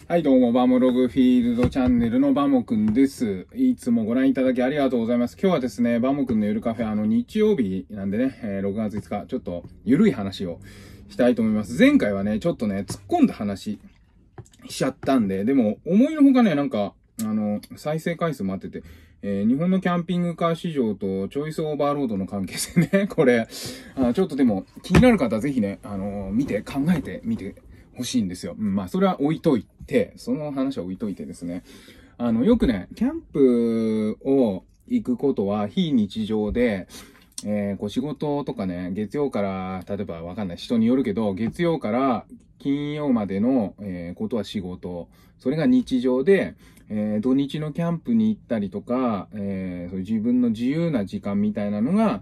はい、どうも、バモログフィールドチャンネルのバモくんです。いつもご覧いただきありがとうございます。今日はですね、バモくんの夜カフェ、日曜日なんでね、6月5日、ちょっと、ゆるい話をしたいと思います。前回はね、ちょっとね、突っ込んだ話しちゃったんで、でも、思いのほかね、なんか、再生回数もあってて、日本のキャンピングカー市場とチョイスオーバーロードの関係性ね、これ、ちょっとでも、気になる方はぜひね、見て、考えてみて欲しいんですよ。まあ、それは置いといて、その話は置いといてですね。よくね、キャンプを行くことは非日常で、こう仕事とかね、月曜から、例えばわかんない、人によるけど、月曜から金曜までの、ことは仕事。それが日常で、土日のキャンプに行ったりとか、そういう自分の自由な時間みたいなのが、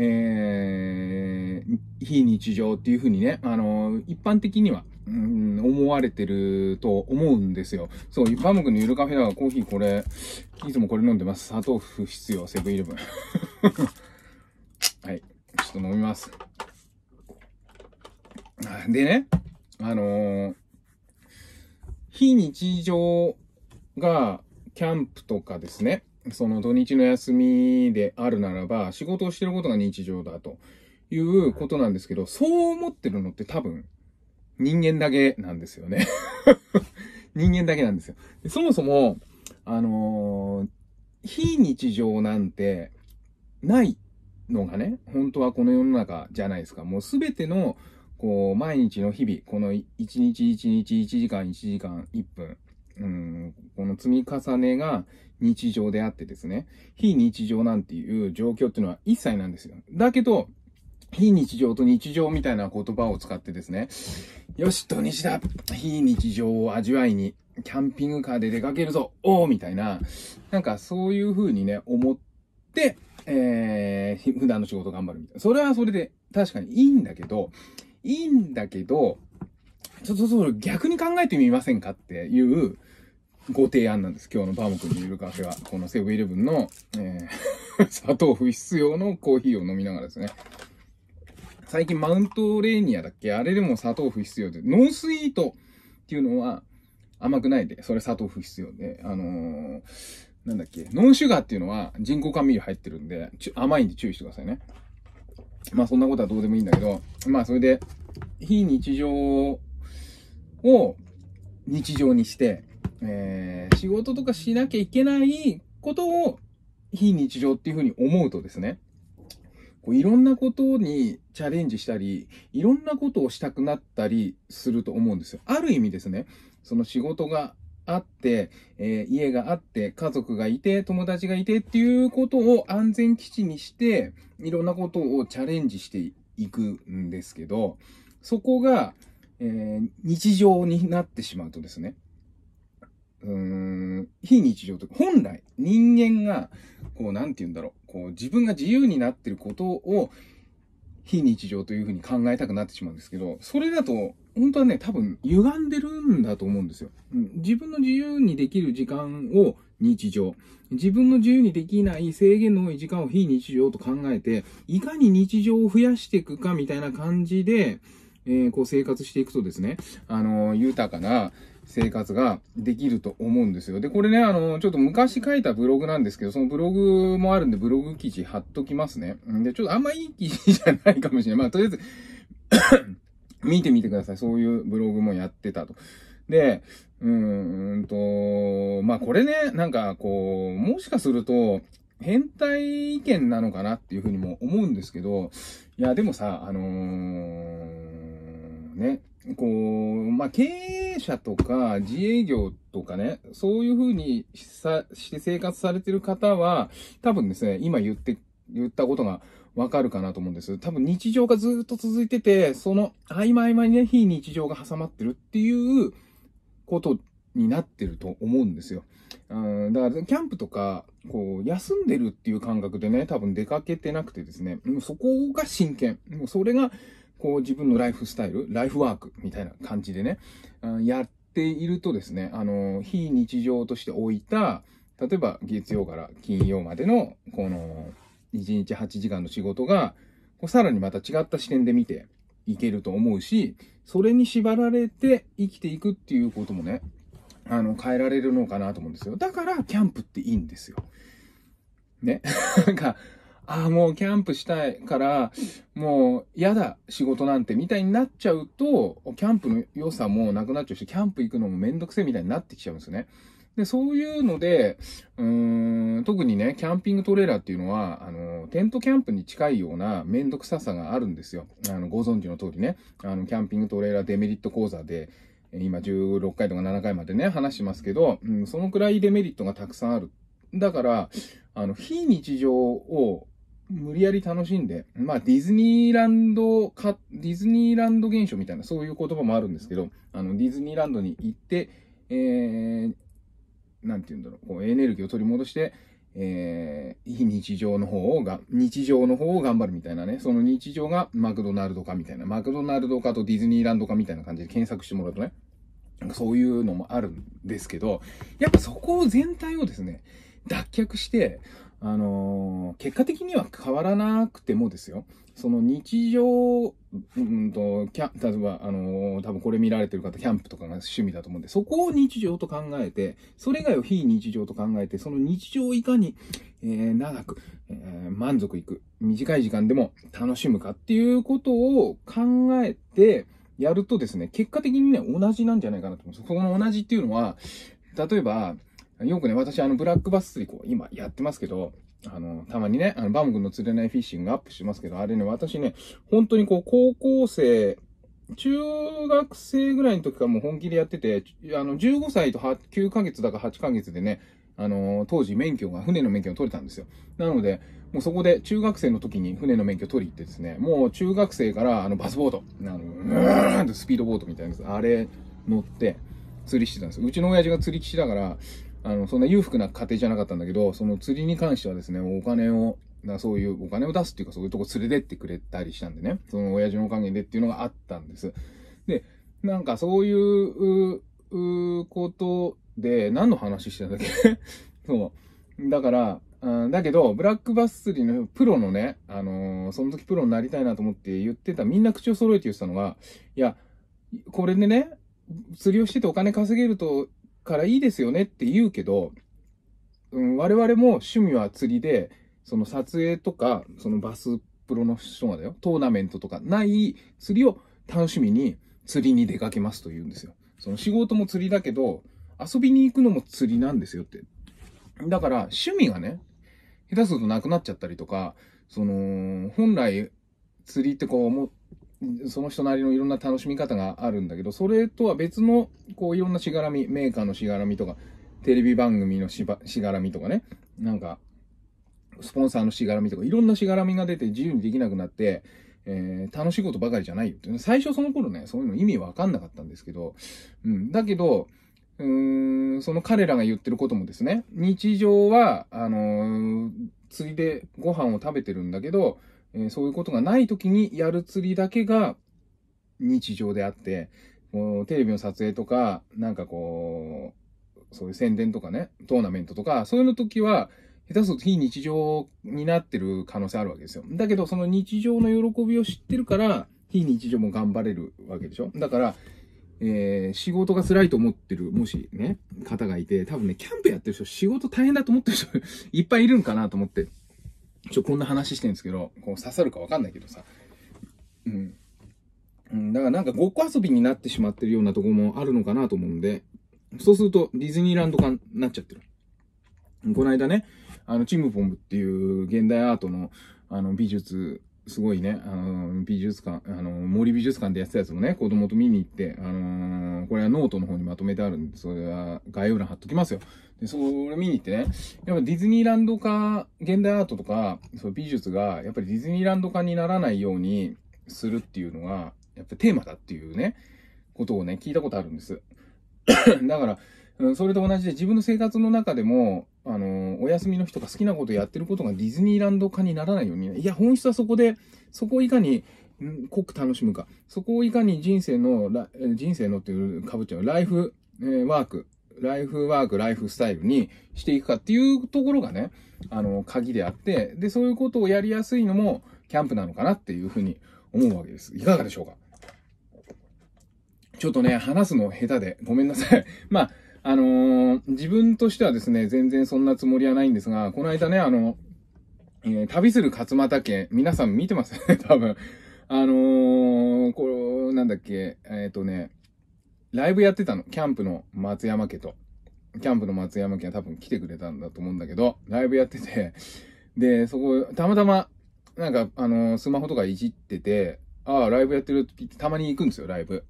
非日常っていうふうにね、一般的には、思われてると思うんですよ。そう、バモくんのゆるカフェだからコーヒーこれ、いつもこれ飲んでます。砂糖不必要、セブンイレブン。はい。ちょっと飲みます。でね、非日常がキャンプとかですね、その土日の休みであるならば、仕事をしてることが日常だということなんですけど、そう思ってるのって多分人間だけなんですよね。人間だけなんですよ。そもそも、非日常なんてないのがね、本当はこの世の中じゃないですか。もうすべての、こう、毎日の日々、この一日一日1時間1時間1分、この積み重ねが日常であってですね、非日常なんていう状況っていうのは一切なんですよ。だけど、非日常と日常みたいな言葉を使ってですね、よし、土日だ非日常を味わいに、キャンピングカーで出かけるぞおーみたいな、なんかそういう風にね、思って、普段の仕事頑張るみたいな。それはそれで確かにいいんだけど、ちょっとそれ逆に考えてみませんかっていうご提案なんです。今日のバモくんのゆるカフェは、このセブンイレブンの、砂糖不必要のコーヒーを飲みながらですね。最近マウントレーニアだっけあれでも砂糖不必要で、ノースイートっていうのは甘くないで、それ砂糖不必要で、なんだっけノンシュガーっていうのは人工甘味料入ってるんで、甘いんで注意してくださいね。まあそんなことはどうでもいいんだけど、まあそれで、非日常を日常にして、仕事とかしなきゃいけないことを非日常っていうふうに思うとですね、こういろんなことにチャレンジしたり、いろんなことをしたくなったりすると思うんですよ。ある意味ですね、その仕事があって、家があって、家族がいて、友達がいてっていうことを安全基地にして、いろんなことをチャレンジしていくんですけど、そこが、日常になってしまうとですね、非日常というか、本来人間が、こう、なんて言うんだろう、こう、自分が自由になっていることを、非日常というふうに考えたくなってしまうんですけど、それだと、本当はね、多分、歪んでるんだと思うんですよ。自分の自由にできる時間を日常、自分の自由にできない制限の多い時間を非日常と考えて、いかに日常を増やしていくかみたいな感じで、こう生活していくとですね、豊かな生活ができると思うんですよ。で、これね、ちょっと昔書いたブログなんですけど、そのブログもあるんで、ブログ記事貼っときますね。で、ちょっとあんまいい記事じゃないかもしれない。まあ、とりあえず見てみてください。そういうブログもやってたと。で、まあ、これね、なんか、こう、もしかすると、変態意見なのかなっていうふうにも思うんですけど、いや、でもさ、ね、こう、まあ、経営者とか自営業とかね、そういうふうにして生活されてる方は、多分ですね、今言ったことがわかるかなと思うんです。多分日常がずっと続いてて、その合間合間にね、非日常が挟まってるっていうことになってると思うんですよ。だから、キャンプとか、こう、休んでるっていう感覚でね、多分出かけてなくてですね、もうそこが真剣。もうそれが、こう、自分のライフスタイル、ライフワークみたいな感じでね、やっているとですね、非日常として置いた、例えば月曜から金曜までの、この、1日8時間の仕事が、こうさらにまた違った視点で見ていけると思うし、それに縛られて生きていくっていうこともね、 変えられるのかなと思うんですよ。だから、キャンプっていいんですよ。ね。なんか、もうキャンプしたいから、もう嫌だ、仕事なんて、みたいになっちゃうと、キャンプの良さもなくなっちゃうし、キャンプ行くのもめんどくせえみたいになってきちゃうんですよね。で、そういうので、特にね、キャンピングトレーラーっていうのは、テントキャンプに近いようなめんどくささがあるんですよ。ご存知の通りね、キャンピングトレーラーデメリット講座で、今16回とか7回までね、話しますけど、そのくらいデメリットがたくさんある。だから、非日常を無理やり楽しんで、まあ、ディズニーランド現象みたいな、そういう言葉もあるんですけど、ディズニーランドに行って、なんて言うんだろう、こう、エネルギーを取り戻して、非日常の方を頑張るみたいなね、その日常がマクドナルド化みたいな、マクドナルド化とディズニーランド化みたいな感じで検索してもらうとね、なんかそういうのもあるんですけど、やっぱそこ全体をですね、脱却して、結果的には変わらなくてもですよ、その日常、例えば、多分これ見られてる方、キャンプとかが趣味だと思うんで、そこを日常と考えて、それ以外を非日常と考えて、その日常をいかに、長く、満足いく、短い時間でも楽しむかっていうことを考えて、やるとですね、結果的にね、同じなんじゃないかなと思うんです。そこの同じっていうのは、例えば、よくね、私ブラックバス釣りこう、今やってますけど、たまにね、バム君の釣れないフィッシングアップしますけど、あれね、私ね、本当にこう、高校生、中学生ぐらいの時からもう本気でやってて、15歳と9ヶ月だか8ヶ月でね、当時船の免許が取れたんですよ。なので、もうそこで中学生の時に船の免許取り行ってですね、もう中学生からバスボート、スピードボートみたいなやつ、あれ乗って釣りしてたんですよ。うちの親父が釣り騎士だから、そんな裕福な家庭じゃなかったんだけど、その釣りに関してはですね、そういうお金を出すっていうか、そういうとこ連れてってくれたりしたんでね、その親父のおかげでっていうのがあったんです。で、なんかそういうことで、何の話してたんだっけそう。だから、だけど、ブラックバス釣りのプロのね、その時プロになりたいなと思って言ってた、みんな口を揃えて言ってたのが、いや、これでね、釣りをしててお金稼げるからいいですよねって言うけど、我々も趣味は釣りで、その撮影とか、そのバスプロの人がだよ、トーナメントとかない釣りを楽しみに釣りに出かけますと言うんですよ。その仕事も釣りだけど、遊びに行くのも釣りなんですよって。だから趣味がね、下手するとなくなっちゃったりとか、本来釣りってその人なりのいろんな楽しみ方があるんだけど、それとは別の、いろんなしがらみ、メーカーのしがらみとか、テレビ番組のしがらみとかね、なんか、スポンサーのしがらみとか、いろんなしがらみが出て自由にできなくなって、楽しいことばかりじゃないよって。最初その頃ね、そういうの意味わかんなかったんですけど、だけど、その彼らが言ってることもですね、日常は、釣りでご飯を食べてるんだけど、そういうことがない時にやる釣りだけが日常であって、テレビの撮影とか、なんかそういう宣伝とかね、トーナメントとか、そういうの時は、下手すると非日常になってる可能性あるわけですよ。だけど、その日常の喜びを知ってるから、非日常も頑張れるわけでしょ。だから、仕事が辛いと思ってる、もしね、方がいて、多分ね、キャンプやってる人、仕事大変だと思ってる人いっぱいいるんかなと思って、こんな話してるんですけど、刺さるかわかんないけどさ。だからなんかごっこ遊びになってしまってるようなところもあるのかなと思うんで、そうするとディズニーランド化になっちゃってる。この間ね、チムポムっていう現代アートの、美術、すごいね、美術館、森美術館でやってたやつもね、子供と見に行って、これはノートの方にまとめてあるんで、それは概要欄貼っときますよ。で、それ見に行ってね、やっぱディズニーランド化、現代アートとか、そう美術が、やっぱりディズニーランド化にならないようにするっていうのが、やっぱテーマだっていうね、ことをね、聞いたことあるんです。だから、それと同じで自分の生活の中でも、お休みの日とか好きなことやってることがディズニーランド化にならないようにね。いや、本質はそこで、そこをいかに濃く楽しむか。そこをいかに人生のっていうかぶっちゃう、ライフワーク、ライフスタイルにしていくかっていうところがね、鍵であって、で、そういうことをやりやすいのも、キャンプなのかなっていうふうに思うわけです。いかがでしょうか？ちょっとね、話すの下手でごめんなさい。ま自分としてはですね、全然そんなつもりはないんですが、この間ね、旅する勝俣家、皆さん見てますね、多分。なんだっけ、ライブやってたの。キャンプの松山家と。キャンプの松山家は多分来てくれたんだと思うんだけど、ライブやってて、で、そこ、たまたま、なんか、スマホとかいじってて、ああ、ライブやってるってたまに行くんですよ、ライブ。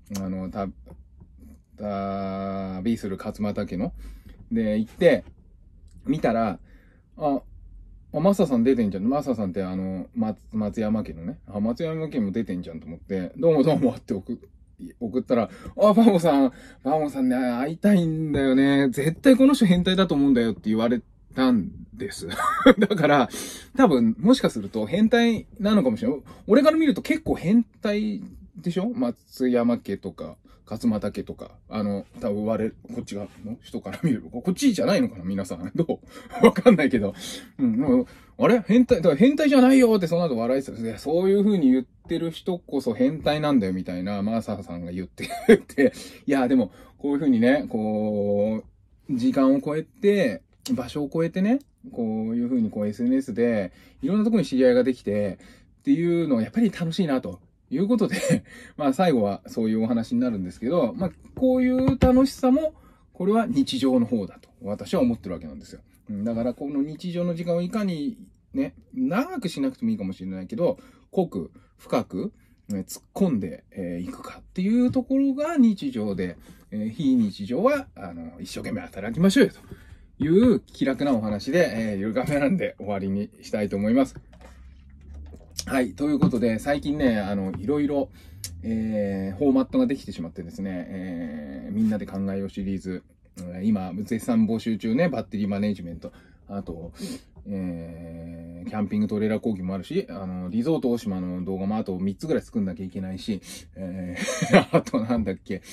旅する勝俣家の。で、行って、見たら、マサさん出てんじゃん。マサさんって松山家のね。松山家も出てんじゃんと思って、どうもどうもって送ったら、バモさんね、会いたいんだよね。絶対この人変態だと思うんだよって言われたんです。だから、多分、もしかすると変態なのかもしれない。俺から見ると結構変態でしょ？松山家とか。勝俣家とか、多分こっち側の人から見る。こっちじゃないのかな皆さん。どうわかんないけど。あれ変態じゃないよってその後笑いてた。そういう風に言ってる人こそ変態なんだよみたいな、マーサーさんが言ってて、いや、でも、こういう風にね、時間を超えて、場所を超えてね、こういう風にSNS で、いろんなところに知り合いができて、っていうのはやっぱり楽しいなと。いうことで、最後はそういうお話になるんですけど、こういう楽しさも、これは日常の方だと、私は思ってるわけなんですよ。だから、この日常の時間をいかにね、長くしなくてもいいかもしれないけど、濃く、深く、突っ込んでいくかっていうところが日常で、非日常は、一生懸命働きましょうよという気楽なお話で、ゆるカフェなんで終わりにしたいと思います。はい。ということで、最近ね、いろいろ、フォーマットができてしまってですね、みんなで考えようシリーズ、今、絶賛募集中ね、バッテリーマネジメント、あと、キャンピングトレーラー講義もあるし、リゾート大島の動画もあと3つぐらい作んなきゃいけないし、あとなんだっけ、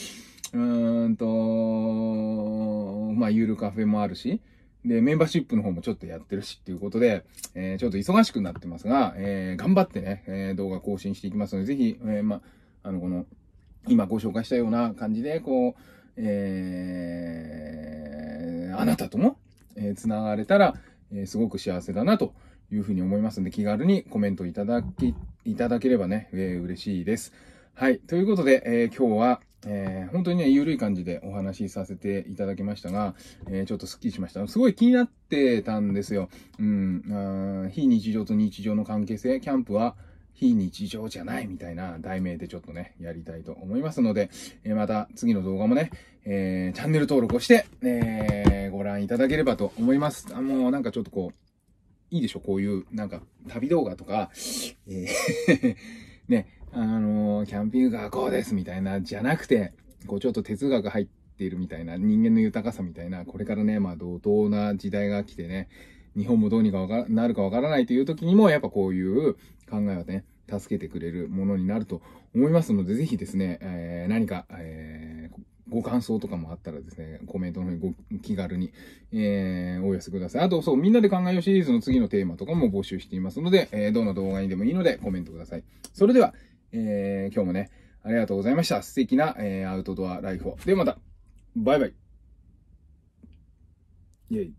ゆるカフェもあるし、で、メンバーシップの方もちょっとやってるしっていうことで、ちょっと忙しくなってますが、頑張ってね、動画更新していきますので、ぜひ、今ご紹介したような感じで、あなたとも、繋がれたら、すごく幸せだなというふうに思いますので、気軽にコメントいただければね、嬉しいです。はい。ということで、今日は、本当にね、ゆるい感じでお話しさせていただきましたが、ちょっとスッキリしました。すごい気になってたんですよ。非日常と日常の関係性、キャンプは非日常じゃないみたいな題名でちょっとね、やりたいと思いますので、また次の動画もね、チャンネル登録をして、ご覧いただければと思います。もうなんかちょっといいでしょこういう、なんか、旅動画とか、ね、キャンピングカーこうですみたいな、じゃなくて、ちょっと哲学入っているみたいな、人間の豊かさみたいな、これからね、怒涛な時代が来てね、日本もどうにかなるかわからないという時にも、やっぱこういう考えはね、助けてくれるものになると思いますので、ぜひですね、何か、ご感想とかもあったらですね、コメントの方に気軽に、お寄せください。あと、みんなで考えようシリーズの次のテーマとかも募集していますので、どの動画にでもいいのでコメントください。それでは、今日もね、ありがとうございました。素敵な、アウトドアライフを。ではまた、バイバイ。イェイ。